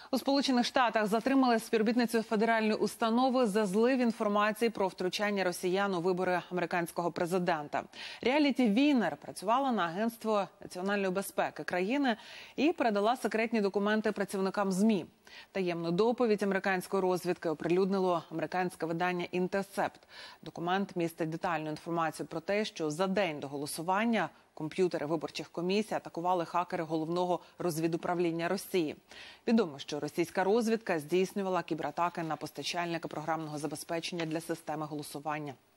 У Сполучених Штатах затримали співробітницю федеральної установи за злив інформації про втручання росіян у вибори американського президента. Реаліті Вінер працювала на Агентство національної безпеки країни і передала секретні документи працівникам ЗМІ. Таємну доповідь американської розвідки оприлюднило американське видання «Інтерсепт». Документ містить детальну інформацію про те, що за день до голосування комп'ютери виборчих комісій атакували хакери Головного розвідуправління Росії. Відомо, що російська розвідка здійснювала кібератаки на постачальника програмного забезпечення для системи голосування.